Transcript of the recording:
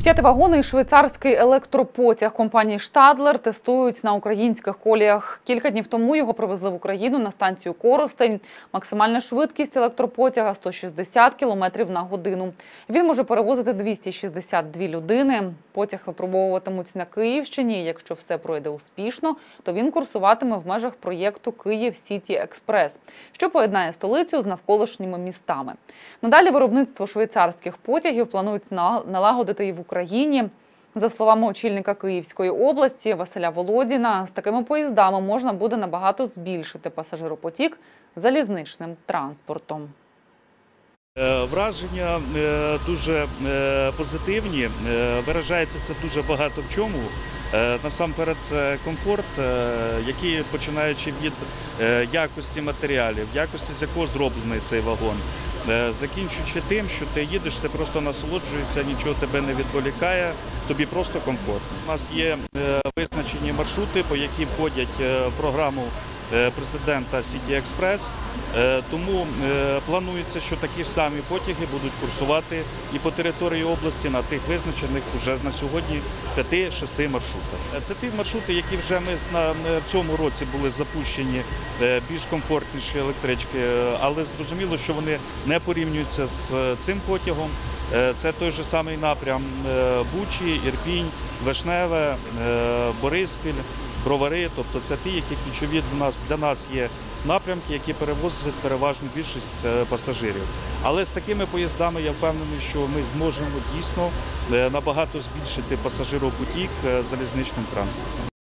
П'ятивагонний швейцарський електропотяг компанії «Штадлер» тестують на українських коліях. Кілька днів тому його привезли в Україну на станцію Коростень. Максимальна швидкість електропотяга – 160 км на годину. Він може перевозити 262 людини. Потяг випробовуватимуть на Київщині. Якщо все пройде успішно, то він курсуватиме в межах проєкту «Київ Сіті Експрес», що поєднає столицю з навколишніми містами. Надалі виробництво швейцарських потягів планують налагодити і в Україні. За словами очільника Київської області Василя Володіна, з такими поїздами можна буде набагато збільшити пасажиропотік залізничним транспортом. Враження дуже позитивні, виражається це дуже багато в чому. Насамперед це комфорт, який, починаючи від якості матеріалів, якості, з якого зроблений цей вагон, закінчуючи тим, що ти їдеш, ти просто насолоджуєшся, нічого тебе не відволікає, тобі просто комфортно. У нас є визначені маршрути, по які входять в програму президента Сіті Експрес, тому планується, що такі ж самі потяги будуть курсувати і по території області на тих визначених вже на сьогодні 5-6 маршрутах. Це ті маршрути, які вже в цьому році були запущені, більш комфортніші електрички, але зрозуміло, що вони не порівнюються з цим потягом. Це той же самий напрям Бучі, Ірпінь, Вишневе, Бориспіль, Бровари, тобто це ті, які ключові для нас є напрямки, які перевозять переважну більшість пасажирів. Але з такими поїздами я впевнений, що ми зможемо дійсно набагато збільшити пасажиропотік залізничним транспортом.